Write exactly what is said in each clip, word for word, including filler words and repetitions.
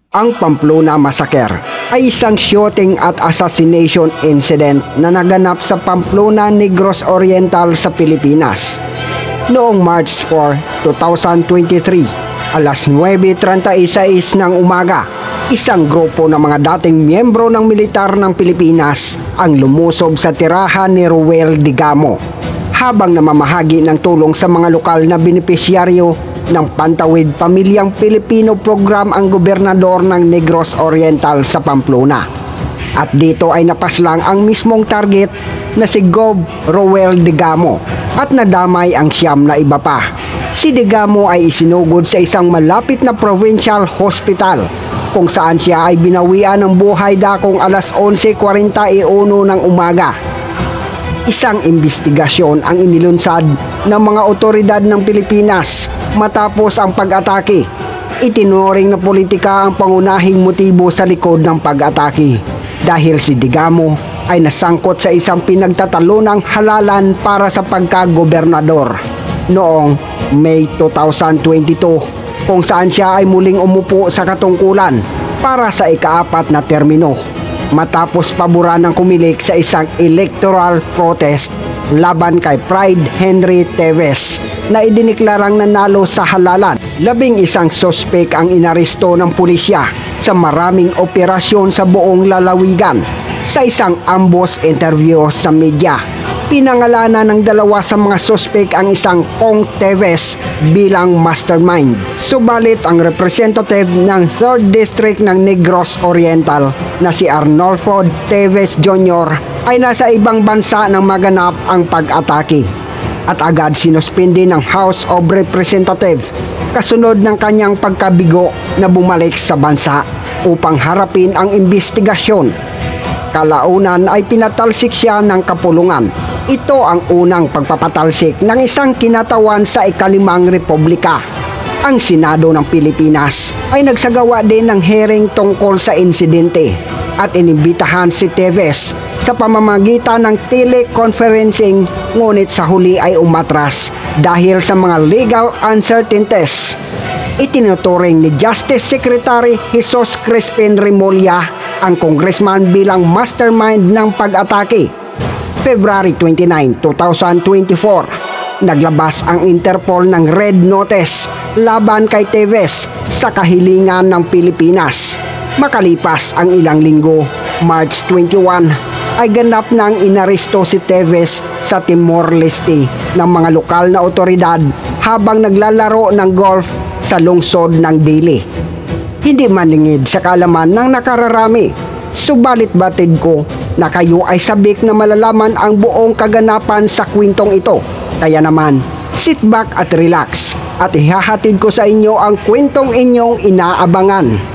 Ang Pamplona Massacre ay isang shooting at assassination incident na naganap sa Pamplona, Negros Oriental sa Pilipinas. Noong March fourth, two thousand twenty-three, alas nuwebe treinta y seis ng umaga, isang grupo ng mga dating miyembro ng militar ng Pilipinas ang lumusob sa tirahan ni Roel Digamo habang namamahagi ng tulong sa mga lokal na benepisyaryo ng Pantawid Pamilyang Pilipino program ang gobernador ng Negros Oriental sa Pamplona. At dito ay napaslang ang mismong target na si Gov. Roel Digamo at nadamay ang siyam na iba pa. Si Digamo ay isinugod sa isang malapit na provincial hospital kung saan siya ay binawian ng buhay dakong alas onse kwarenta y uno ng umaga. Isang investigasyon ang inilunsad ng mga otoridad ng Pilipinas matapos ang pag-atake. Itinuring na politika ang pangunahing motibo sa likod ng pag-atake dahil si Digamo ay nasangkot sa isang pinagtatalunang halalan para sa pagka-gobernador noong May two thousand twenty-two kung saan siya ay muling umupo sa katungkulan para sa ikaapat na termino matapos paboran ng kumilik sa isang electoral protest laban kay Pride Henry Teves na idiniklarang nanalo sa halalan. Labing isang sospek ang inaresto ng pulisya sa maraming operasyon sa buong lalawigan. Sa isang ambush interview sa media, pinangalanan ng dalawa sa mga sospek ang isang Kong Teves bilang mastermind. Subalit ang representative ng third District ng Negros Oriental na si Arnolfo Teves Junior ay nasa ibang bansa nang maganap ang pag-atake at agad sinuspindi ng House of Representatives kasunod ng kanyang pagkabigo na bumalik sa bansa upang harapin ang investigasyon. Kalaunan ay pinatalsik siya ng kapulungan. Ito ang unang pagpapatalsik ng isang kinatawan sa ikalimang republika. Ang Senado ng Pilipinas ay nagsagawa din ng hearing tungkol sa insidente at inimbitahan si Teves sa pamamagitan ng teleconferencing, ngunit sa huli ay umatras dahil sa mga legal uncertainties. Itinuturing ni Justice Secretary Jesus Crispin Remulla ang congressman bilang mastermind ng pag-atake. February twenty-ninth, two thousand twenty-four, naglabas ang Interpol ng Red Notice laban kay Teves sa kahilingan ng Pilipinas. Makalipas ang ilang linggo, March twenty-first, ay ganap nang inaresto si Teves sa Timor-Leste ng mga lokal na otoridad habang naglalaro ng golf sa lungsod ng Dili. Hindi maningid sa kaalaman ng nakararami, subalit batid ko na kayo ay sabik na malalaman ang buong kaganapan sa kwentong ito. Kaya naman, sit back at relax at ihahatid ko sa inyo ang kwentong inyong inaabangan.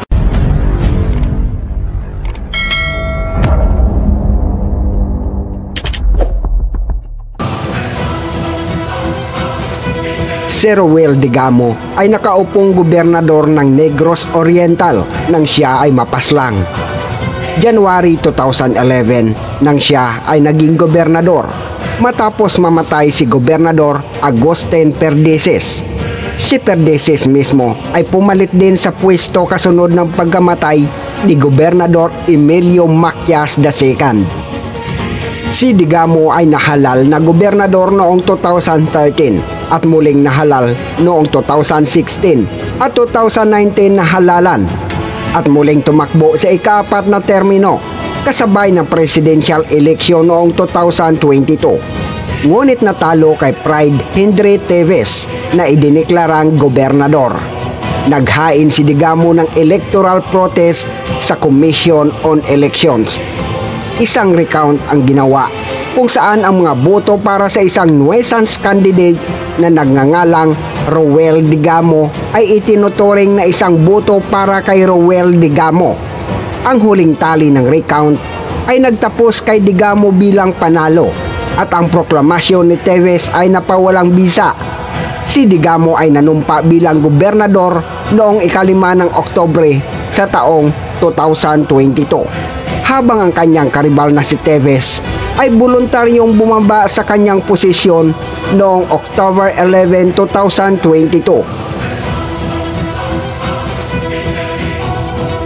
Si Roel Digamo ay nakaupong gobernador ng Negros Oriental nang siya ay mapaslang. January two thousand eleven nang siya ay naging gobernador matapos mamatay si Gobernador Agustin Perdices. Si Perdices mismo ay pumalit din sa pwesto kasunod ng pagkamatay ni Gobernador Emilio Macias the second. Si Digamo ay nahalal na gobernador noong two thousand thirteen at muling nahalal noong two thousand sixteen at two thousand nineteen na halalan at muling tumakbo sa ikaapat na termino kasabay ng presidential election noong two thousand twenty-two. Ngunit natalo kay Pride Henry Teves na idiniklarang gobernador. Naghain si Digamo ng electoral protest sa Commission on Elections. Isang recount ang ginawa kung saan ang mga boto para sa isang nuisance candidate na nagngangalang Roel Digamo ay itinuturing na isang boto para kay Roel Digamo. Ang huling tali ng recount ay nagtapos kay Digamo bilang panalo at ang proklamasyon ni Teves ay napawalang bisa. Si Digamo ay nanumpa bilang gobernador noong ikalima ng Oktubre sa taong two thousand twenty-two. Habang ang kanyang karibal na si Teves ay voluntaryong bumaba sa kanyang posisyon noong October eleventh, two thousand twenty-two.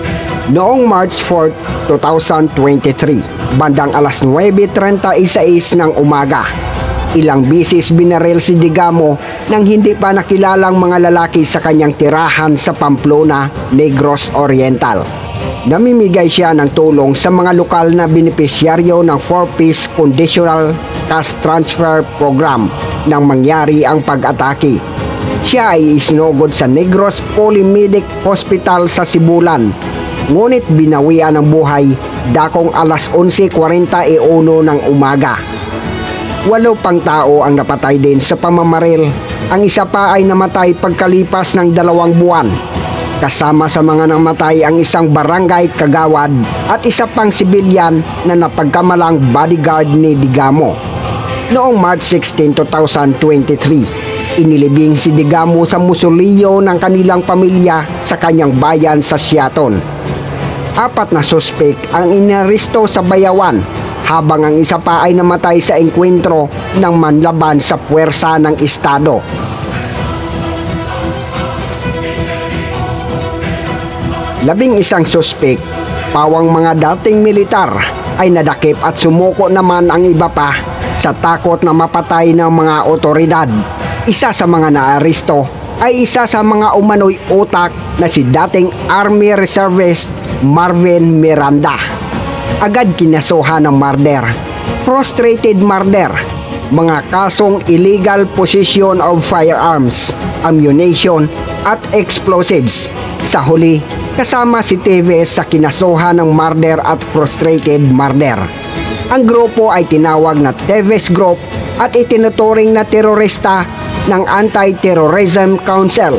Noong March fourth, two thousand twenty-three, bandang alas nuwebe treinta y seis ng umaga, ilang bisis binaril si Digamo ng hindi pa nakilalang mga lalaki sa kanyang tirahan sa Pamplona, Negros Oriental. Namimigay siya ng tulong sa mga lokal na benepisyaryo ng four-piece Conditional Cash Transfer Program nang mangyari ang pag-atake. Siya ay isinugod sa Negros Polymedic Hospital sa Sibulan, ngunit binawian ng buhay dakong alas onse kwarenta y uno ng umaga. Walo pang tao ang napatay din sa pamamaril. Ang isa pa ay namatay pagkalipas ng dalawang buwan. Kasama sa mga namatay ang isang barangay kagawad at isa pang sibilyan na napagkamalang bodyguard ni Digamo. Noong March sixteenth, two thousand twenty-three, inilibing si Digamo sa musoleo ng kanilang pamilya sa kanyang bayan sa Siaton. Apat na suspek ang inaresto sa Bayawan, habang ang isa pa ay namatay sa engkwentro ng manlaban sa puwersa ng Estado. Labing isang suspek, pawang mga dating militar, ay nadakip at sumuko naman ang iba pa sa takot na mapatay ng mga otoridad. Isa sa mga naaresto ay isa sa mga umano'y utak na si dating Army Reservist Marvin Miranda. Agad kinasuhan ng murder, frustrated murder, mga kasong illegal possession of firearms, ammunition at explosives. Sa huli, kasama si Teves sa kinasuhan ng murder at frustrated murder. Ang grupo ay tinawag na Teves Group at itinuturing na terorista ng Anti-Terrorism Council.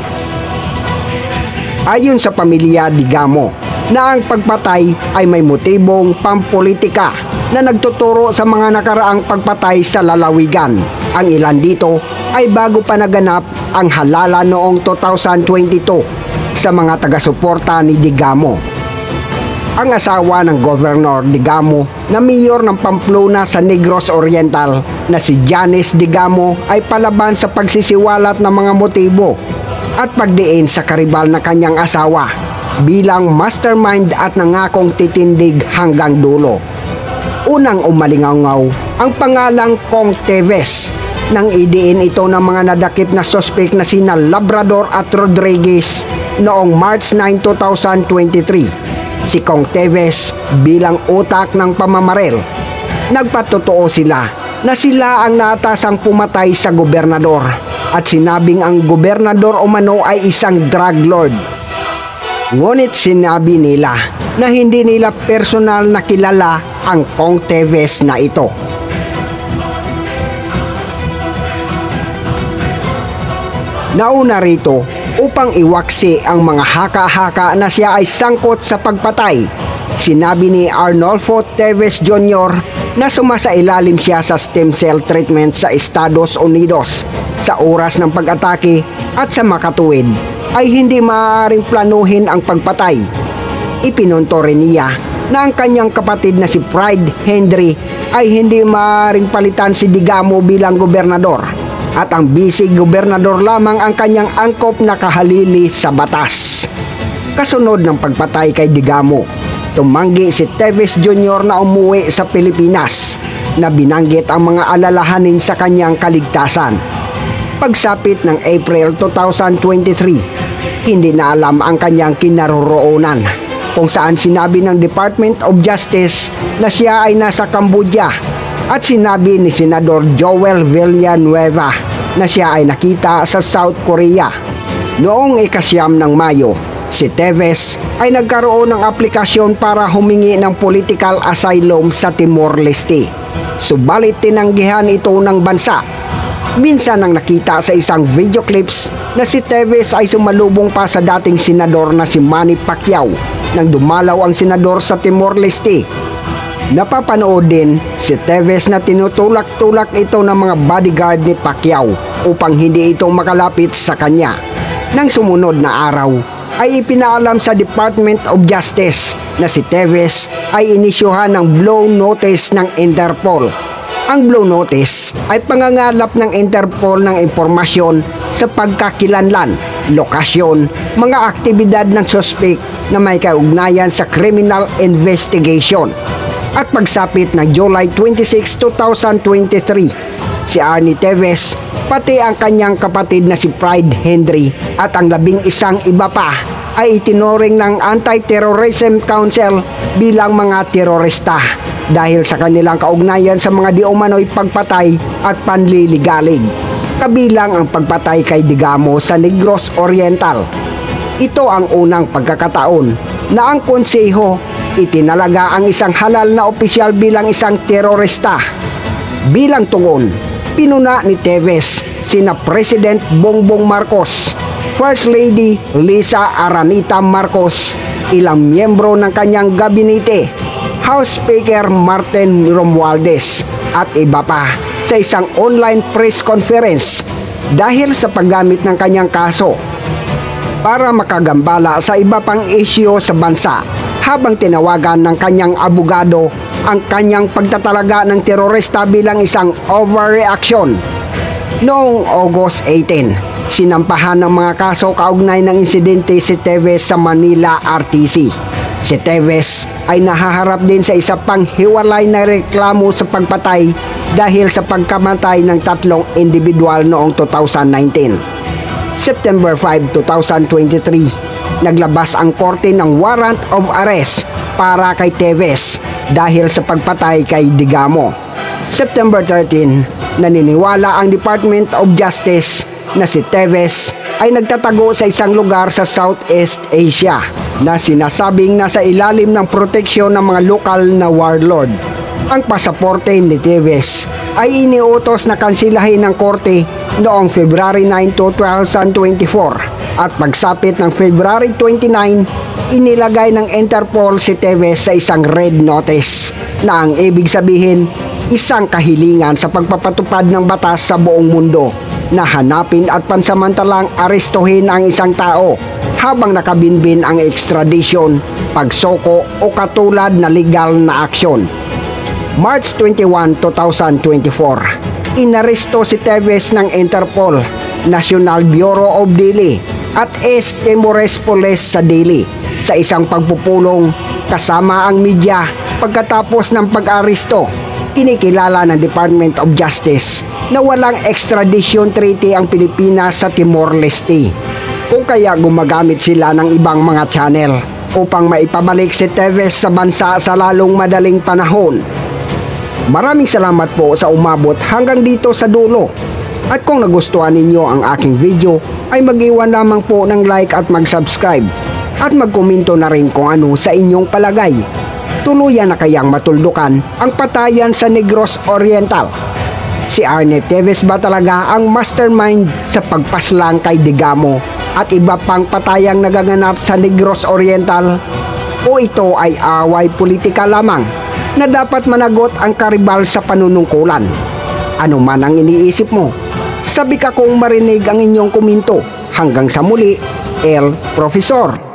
Ayon sa pamilya Digamo, na ang pagpatay ay may motibong pampolitika na nagtuturo sa mga nakaraang pagpatay sa lalawigan. Ang ilan dito ay bago pa naganap ang halala noong two thousand twenty-two sa mga taga-suporta ni Digamo. Ang asawa ng Governor Digamo na mayor ng Pamplona sa Negros Oriental na si Janice Digamo ay palaban sa pagsisiwalat ng mga motibo at pagdiin sa karibal na kanyang asawa bilang mastermind at nangakong titindig hanggang dulo. Unang umalingaw ang pangalang Kong Teves nang idiin ito ng mga nadakip na sospek na sina Labrador at Rodriguez noong March ninth, two thousand twenty-three. Si Kong Teves bilang utak ng pamamaril. Nagpatotoo sila na sila ang naatasang pumatay sa gobernador at sinabing ang gobernador umano ay isang drug lord. Ngunit sinabi nila na hindi nila personal na kilala ang Kong Teves na ito. Nauna rito upang iwaksi ang mga haka-haka na siya ay sangkot sa pagpatay. Sinabi ni Arnolfo Teves Junior na sumasailalim siya sa stem cell treatment sa Estados Unidos sa oras ng pag-atake at sa makatuwid ay hindi maaaring planuhin ang pagpatay. Ipinunto rin niya na ang kanyang kapatid na si Pride Henry ay hindi maaaring palitan si Digamo bilang gobernador at ang bisig gobernador lamang ang kanyang angkop na kahalili sa batas. Kasunod ng pagpatay kay Digamo, tumanggi si Teves Junior na umuwi sa Pilipinas na binanggit ang mga alalahanin sa kanyang kaligtasan. Pagsapit ng April two thousand twenty-three, hindi na alam ang kanyang kinaroroonan, kung saan sinabi ng Department of Justice na siya ay nasa Cambodia at sinabi ni Senador Joel Villanueva na siya ay nakita sa South Korea. Noong ikasyam ng Mayo, si Teves ay nagkaroon ng aplikasyon para humingi ng political asylum sa Timor-Leste. Subalit tinanggihan ito ng bansa. Minsan nang nakita sa isang video clips na si Teves ay sumalubong pa sa dating senador na si Manny Pacquiao nang dumalaw ang senador sa Timor-Leste. Napapanood din si Teves na tinutulak-tulak ito ng mga bodyguard ni Pacquiao upang hindi ito makalapit sa kanya. Nang sumunod na araw ay ipinaalam sa Department of Justice na si Teves ay inisyuhan ng blow notice ng Interpol. Ang blow notice ay pangangalap ng Interpol ng impormasyon sa pagkakilanlan lokasyon, mga aktibidad ng suspek na may kaugnayan sa criminal investigation. At pagsapit ng July twenty-sixth, two thousand twenty-three, si Arnie Teves, pati ang kanyang kapatid na si Pride Henry at ang labing isang iba pa ay itinuring ng Anti-Terrorism Council bilang mga terorista dahil sa kanilang kaugnayan sa mga di umano'y pagpatay at panliligalig, kabilang ang pagpatay kay Digamo sa Negros Oriental. Ito ang unang pagkakataon na ang konseho itinalaga ang isang halal na opisyal bilang isang terorista. Bilang tugon, pinuna ni Teves sina President Bongbong Marcos, First Lady Lisa Aranita Marcos, ilang miyembro ng kanyang gabinete, House Speaker Martin Romualdez at iba pa sa isang online press conference dahil sa paggamit ng kanyang kaso para makagambala sa iba pang isyu sa bansa, habang tinawagan ng kanyang abogado ang kanyang pagtatalaga ng terorista bilang isang overreaction. Noong August eighteenth, sinampahan ng mga kaso kaugnay ng insidente si Teves sa Manila R T C. Si Teves ay nahaharap din sa isa pang hiwalay na reklamo sa pagpatay dahil sa pagkamatay ng tatlong individual noong two thousand nineteen. September fifth, two thousand twenty-three, naglabas ang korte ng warrant of arrest para kay Teves dahil sa pagpatay kay Digamo. September thirteenth, naniniwala ang Department of Justice na si Teves ay nagtatago sa isang lugar sa Southeast Asia na sinasabing nasa ilalim ng proteksyon ng mga lokal na warlord. Ang pasaporte ni Teves ay iniutos na kansilahin ng korte noong February ninth, two thousand twenty-four, at pagsapit ng February twenty-ninth, inilagay ng Interpol si Teves sa isang red notice na ang ibig sabihin isang kahilingan sa pagpapatupad ng batas sa buong mundo na hanapin at pansamantalang arestuhin ang isang tao habang nakabinbin ang extradition, pagsoko o katulad na legal na aksyon. March twenty-first, two thousand twenty-four, inaresto si Teves ng Interpol, National Bureau of Delhi at East Timores Police sa Delhi sa isang pagpupulong kasama ang media. Pagkatapos ng pag-aresto, kinikilala ng Department of Justice na walang extradition treaty ang Pilipinas sa Timor-Leste, kung kaya gumagamit sila ng ibang mga channel upang maipabalik si Teves sa bansa sa lalong madaling panahon. Maraming salamat po sa umabot hanggang dito sa dulo. At kung nagustuhan ninyo ang aking video, ay mag-iwan lamang po ng like at mag-subscribe. At magkomento na rin kung ano sa inyong palagay. Tuluyan na kayang matuldukan ang patayan sa Negros Oriental? Si Arnie Teves ba talaga ang mastermind sa pagpaslang kay Digamo at iba pang patayang nagaganap sa Negros Oriental? O ito ay away politika lamang na dapat managot ang karibal sa panunungkulan? Ano man ang iniisip mo, sabi ka kong marinig ang inyong komento. Hanggang sa muli, El Profesor.